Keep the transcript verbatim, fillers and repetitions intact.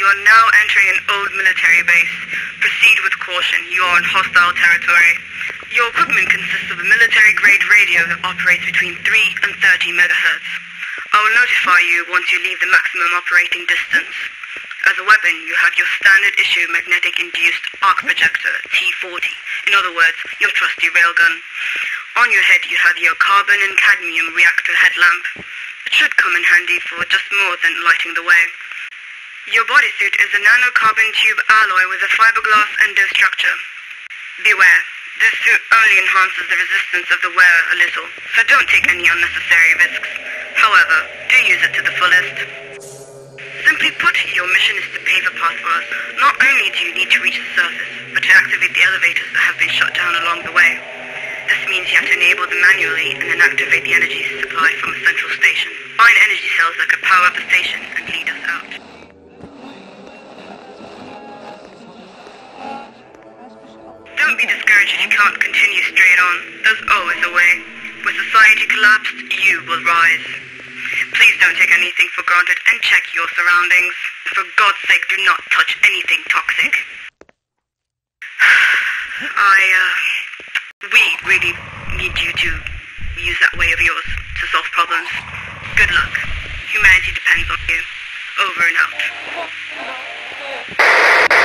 are now entering an old military base. Proceed with caution. You are in hostile territory. Your equipment consists of a military-grade radio that operates between three and thirty megahertz. I will notify you once you leave the maximum operating distance. As a weapon, you have your standard-issue magnetic-induced arc projector, T forty. In other words, your trusty railgun. On your head, you have your carbon and cadmium reactor headlamp. It should come in handy for just more than lighting the way. Your bodysuit is a nanocarbon tube alloy with a fiberglass endostructure. Beware, this suit only enhances the resistance of the wearer a little, so don't take any unnecessary risks. However, do use it to the fullest. Simply put, your mission is to pave a path for us. Not only do you need to reach the surface, but to activate the elevators that have been shut down along the way. This means you have to enable them manually and then activate the energy supply from a central station. Find energy cells that could power up the station and lead us out. Don't be discouraged if you can't continue straight on. There's always a way. When society collapsed, you will rise. Please don't take anything for granted and check your surroundings. For God's sake, do not touch anything toxic. I, uh... We really need you to use that way of yours to solve problems. Good luck. Humanity depends on you. Over and out.